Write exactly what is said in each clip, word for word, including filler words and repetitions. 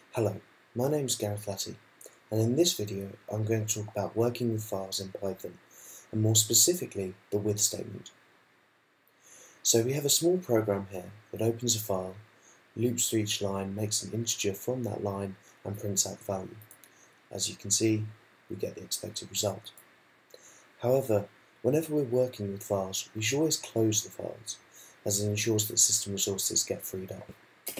Hello, my name is Gareth Latty, and in this video I'm going to talk about working with files in Python, and more specifically the with statement. So we have a small program here that opens a file, loops through each line, makes an integer from that line and prints out the value. As you can see, we get the expected result. However, whenever we're working with files, we should always close the files, as it ensures that system resources get freed up.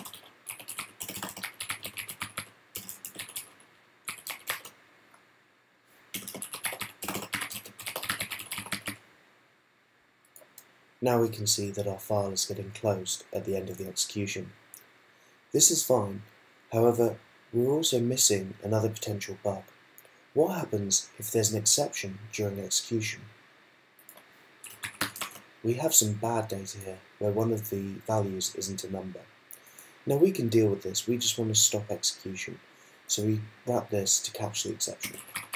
Now we can see that our file is getting closed at the end of the execution. This is fine, however, we're also missing another potential bug. What happens if there's an exception during execution? We have some bad data here where one of the values isn't a number. Now we can deal with this, we just want to stop execution, so we wrap this to catch the exception.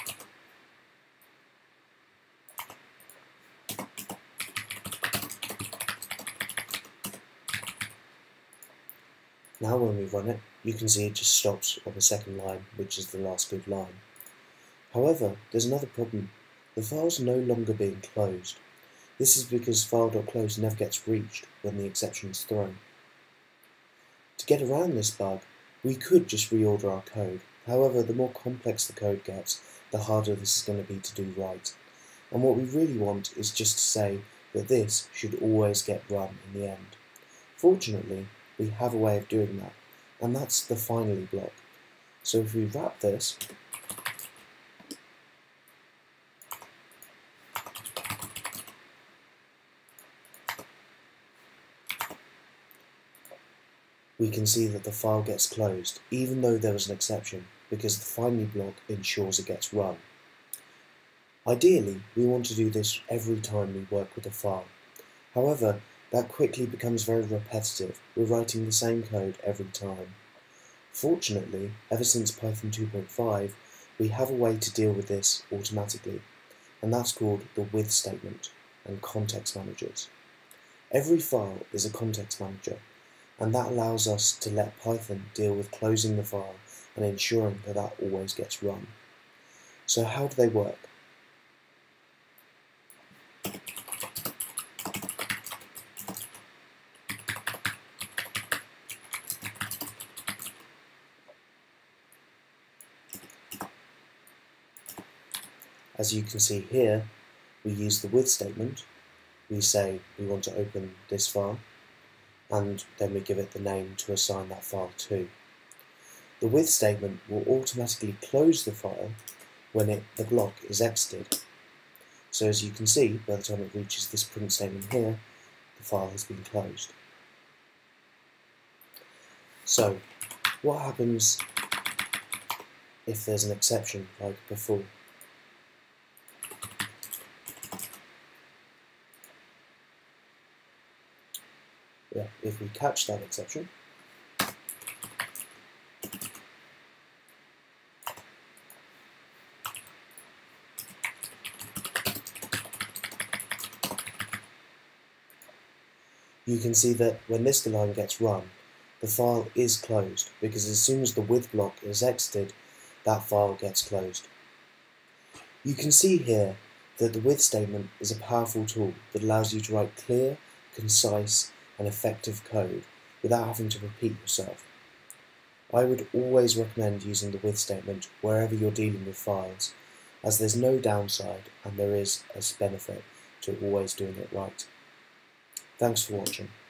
Now when we run it, you can see it just stops on the second line, which is the last good line. However, there's another problem. The file's no longer being closed. This is because file.close never gets reached when the exception is thrown. To get around this bug, we could just reorder our code. However, the more complex the code gets, the harder this is going to be to do right. And what we really want is just to say that this should always get run in the end. Fortunately, we have a way of doing that, and that's the finally block. So if we wrap this, we can see that the file gets closed, even though there was an exception, because the finally block ensures it gets run. Ideally, we want to do this every time we work with a file. However, that quickly becomes very repetitive. We're writing the same code every time. Fortunately, ever since Python two point five, we have a way to deal with this automatically, and that's called the with statement and context managers. Every file is a context manager, and that allows us to let Python deal with closing the file and ensuring that that always gets run. So how do they work? As you can see here, we use the with statement. We say we want to open this file, and then we give it the name to assign that file to. The with statement will automatically close the file when it, the block is exited. So as you can see, by the time it reaches this print statement here, the file has been closed. So, what happens if there's an exception like before? Yeah, if we catch that exception, you can see that when this line gets run, the file is closed, because as soon as the with block is exited, that file gets closed. You can see here that the with statement is a powerful tool that allows you to write clear, concise, and effective code without having to repeat yourself. I would always recommend using the with statement wherever you're dealing with files, as there's no downside and there is a benefit to always doing it right. Thanks for watching.